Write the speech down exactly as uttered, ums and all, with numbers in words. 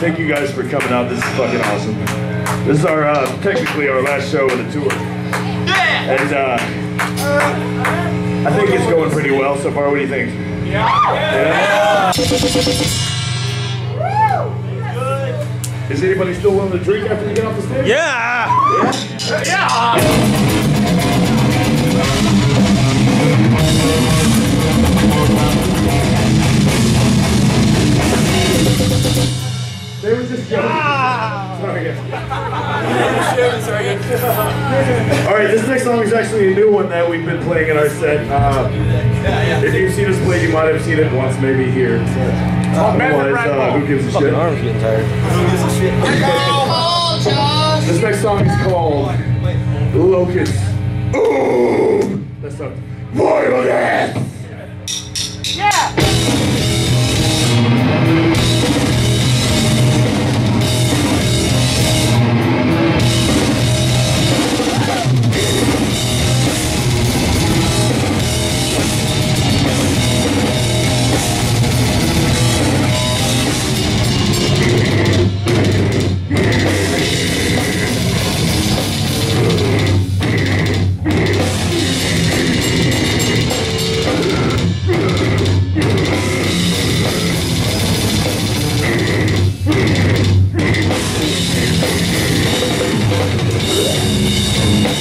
thank you guys for coming out. This is fucking awesome. This is our, uh, technically our last show of the tour. Yeah! And, uh, I think it's going pretty well so far. What do you think? Yeah! Yeah! Is anybody still willing to drink after we get off the stage? Yeah! Yeah! Yeah! They were just joking. Ah! Sorry, guys. Alright, this next song is actually a new one that we've been playing in our set. Uh, if you've seen us play, you might have seen it once, maybe here. Otherwise, uh, who gives a shit? My arm's getting tired. Who gives a shit? This next song is called Locust. Ooh! That's not violence! Yeah! Yeah.